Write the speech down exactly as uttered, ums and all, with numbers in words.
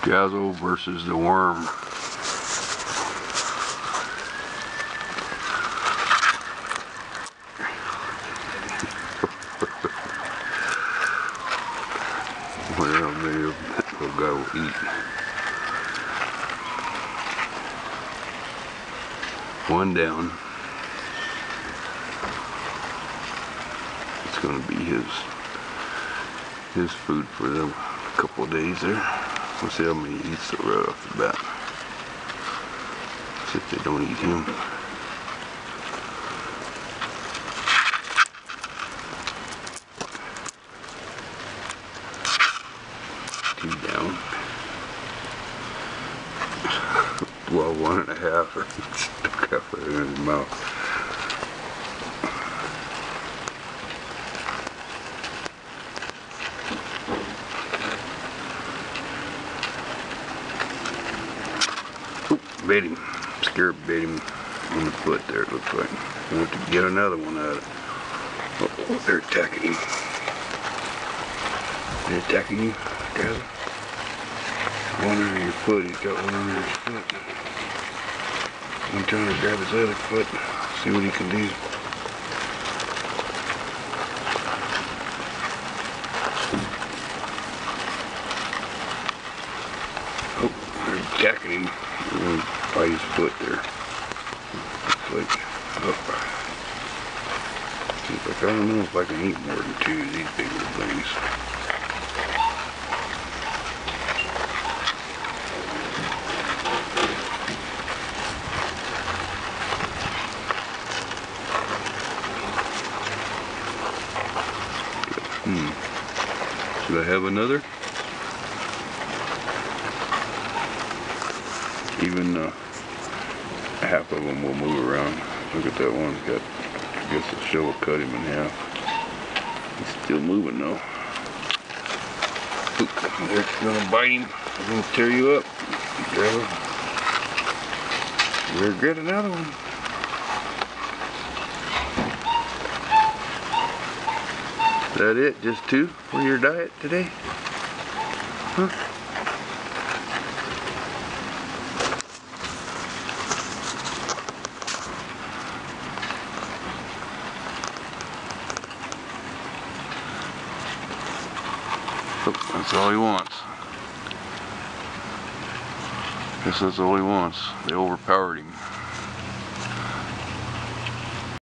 Gazzle versus the worm. Well, maybe that little guy will eat. One down. It's going to be his his food for them a couple of days there. We'll see how many he eats right off the bat. See if they don't eat him. Two down. Well, one and a half. Stuck half of it in his mouth. Oop, bit him. Scared bit him on the foot there, it looks like. We'll have to get another one out of it. Oh, they're attacking him. They're attacking you, guys. One under your foot, he's got one under his foot. I'm trying to grab his other foot, see what he can do. Oh, they're attacking him. They're going to bite his foot there. Looks like, oh. Looks like, I don't know if I can eat more than two of these big little things. Hmm. Should I have another? Even uh, half of them will move around. Look at that one. Got, I guess the shovel cut him in half. He's still moving though. Oop, they're gonna bite him. They're gonna tear you up. We'll get another one. Is that it? Just two for your diet today? Huh? Oh, that's all he wants. Guess that's all he wants. They overpowered him.